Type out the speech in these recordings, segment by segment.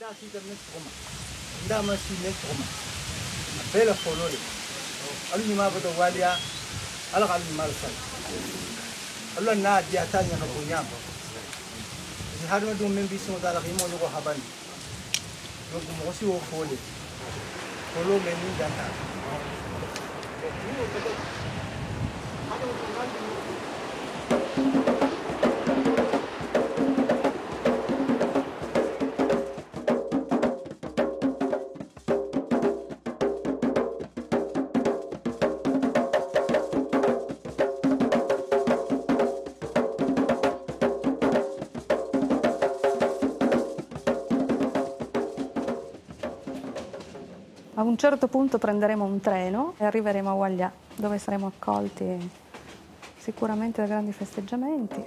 bela folole alu ni ma bado walia ala kal mal sal Allah na dia tanya ka punya si hadu do men bi so dala khimo no ko habani do mo si o fole folo men ni dana A un certo punto prenderemo un treno e arriveremo a Walià, dove saremo accolti sicuramente da grandi festeggiamenti.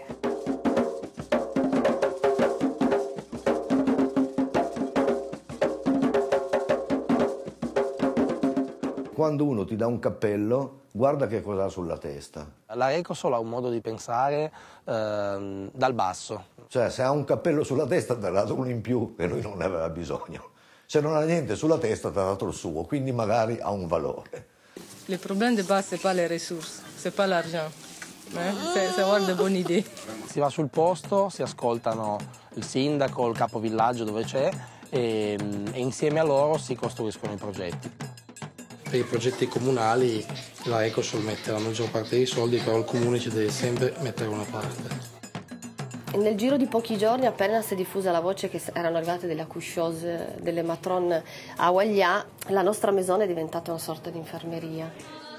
Quando uno ti dà un cappello, guarda che cosa ha sulla testa. La Ecosol ha un modo di pensare dal basso. Cioè, se ha un cappello sulla testa, ti ha dato uno in più e lui non ne aveva bisogno. Se non ha niente sulla testa, ti ha dato il suo, quindi magari ha un valore. Le problème de base, c'est pas les ressources, c'est pas l'argent. C'est avoir de bonne idée. Si va sul posto, si ascoltano il sindaco, il capovillaggio dove c'è e insieme a loro si costruiscono i progetti. Per i progetti comunali la Ecosol mette la maggior parte dei soldi, però il comune ci deve sempre mettere una parte. Nel giro di pochi giorni, appena si è diffusa la voce che erano arrivate delle accoucheuses, delle matron a Walià, la nostra maison è diventata una sorta di infermeria.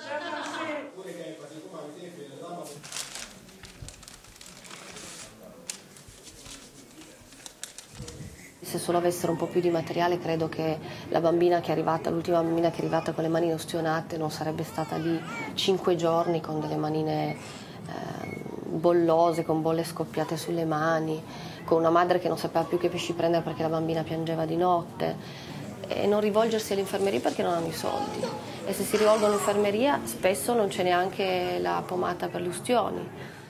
Se solo avessero un po' più di materiale, credo che la bambina che è arrivata, l'ultima bambina che è arrivata con le manine ustionate, non sarebbe stata lì 5 giorni con delle manine bollose, con bolle scoppiate sulle mani, con una madre che non sapeva più che pesci prendere perché la bambina piangeva di notte, e non rivolgersi all'infermeria perché non hanno i soldi. E se si rivolgono all'infermeria spesso non c'è neanche la pomata per le ustioni.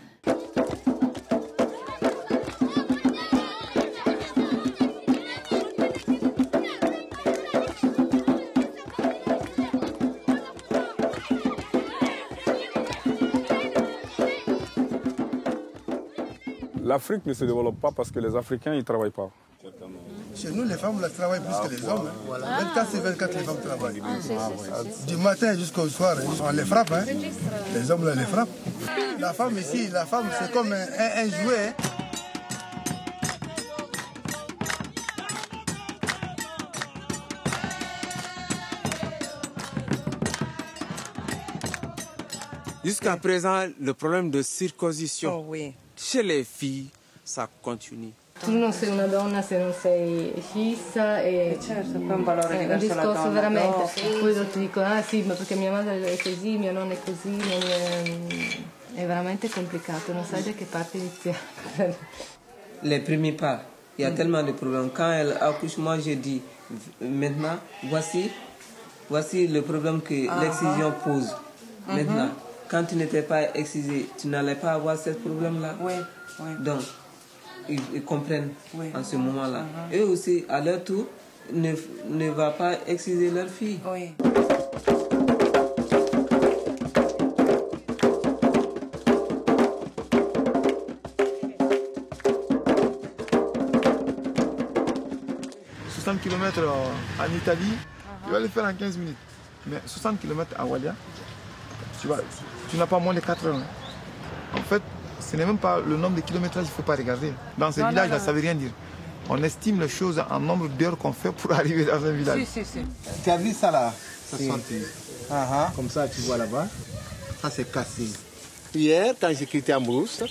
L'Afrique ne se développe pas parce que les Africains ne travaillent pas. Chez nous, les femmes travaillent plus que les hommes. 24 sur 24, les femmes travaillent. Du matin jusqu'au soir, on les frappe. Hein. Les hommes, là, les frappent. La femme ici, c'est comme un jouet. Jusqu'à présent, le problème de circoncision chez les filles, ça continue. Tu non sei una donna se non sei scissa e certo, poi un valore diverso un discorso la donna, veramente. no? Poi ti dicono, ah sì, ma perché mia madre è così, mia nonna è così, è veramente complicato, non sai da che parte iniziare. Les premiers pas, il y a tellement de problèmes. Quand elle accouche, moi je dis, maintenant, voici le problème que l'excision pose. Maintenant, quand tu n'étais pas excisé, tu n'allais pas avoir ce problème-là. Oui. Donc, ils comprennent en ce moment-là. Eux aussi, à leur tour, ne va pas exciser leur fille. Oui. Km en Italie, tu vas le faire en 15 minutes. Mais 60 km à Walià, tu n'as pas moins de 4 heures. En fait, ce n'est même pas le nombre de kilométrages qu'il ne faut pas regarder. Dans ce village, ça ne veut rien dire. On estime les choses en nombre d'heures qu'on fait pour arriver dans un village. Si. Tu as vu ça là? Ça Comme ça, tu vois là-bas. Ça, c'est cassé. Hier, quand j'ai quitté Ambrousse,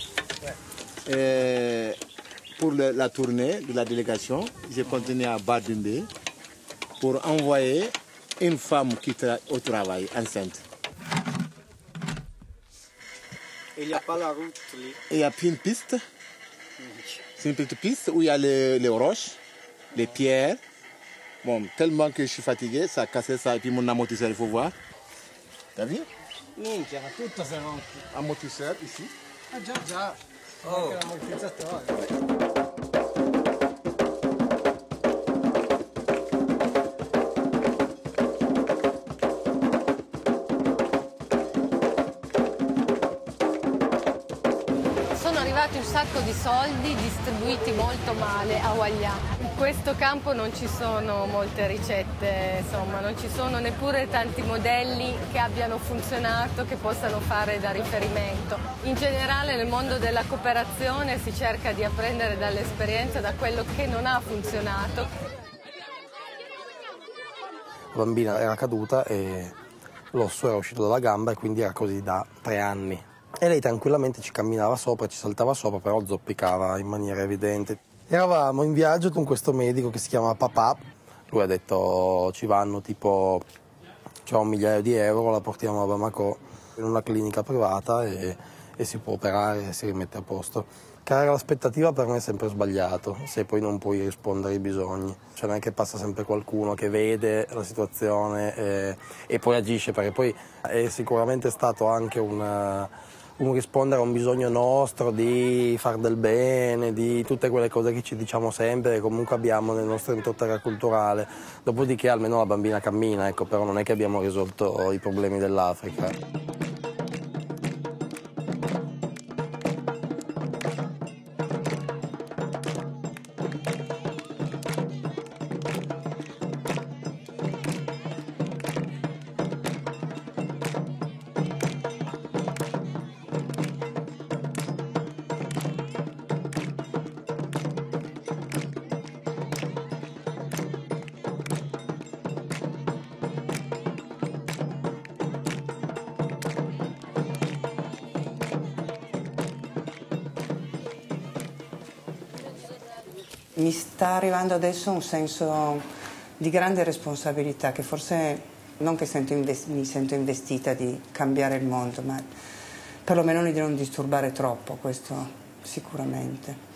pour la tournée de la délégation, j'ai continué à Badumbe pour envoyer une femme qui est au travail, enceinte. Il n'y a pas la route. Il y a une piste. C'est une petite piste où il y a les roches, les pierres. Bon, tellement que je suis fatigué, ça a cassé ça. Et puis mon amortisseur, il faut voir. T'as vu? Oui, il y a tout ça. Amortisseur ici. Ah, déjà. Oh. arrivati un sacco di soldi distribuiti molto male a Waglia. In questo campo non ci sono molte ricette, insomma, non ci sono neppure tanti modelli che abbiano funzionato, che possano fare da riferimento. In generale nel mondo della cooperazione si cerca di apprendere dall'esperienza, da quello che non ha funzionato. La bambina era caduta e l'osso era uscito dalla gamba e quindi era così da 3 anni. E lei tranquillamente ci camminava sopra, ci saltava sopra, però zoppicava in maniera evidente. Eravamo in viaggio con questo medico che si chiama Papà. Lui ha detto ci vanno tipo, c'è $1 migliaio, la portiamo a Bamako in una clinica privata e si può operare e si rimette a posto. Creare l'aspettativa per me è sempre sbagliato, se poi non puoi rispondere ai bisogni. Cioè non è che passa sempre qualcuno che vede la situazione e poi agisce, perché poi è sicuramente stato anche un rispondere a un bisogno nostro di far del bene, di tutte quelle cose che ci diciamo sempre e comunque abbiamo nel nostro entroterra culturale. Dopodiché almeno la bambina cammina, ecco, però non è che abbiamo risolto i problemi dell'Africa. Mi sta arrivando adesso un senso di grande responsabilità, che forse non che mi sento investita di cambiare il mondo, ma perlomeno di non disturbare troppo, questo sicuramente.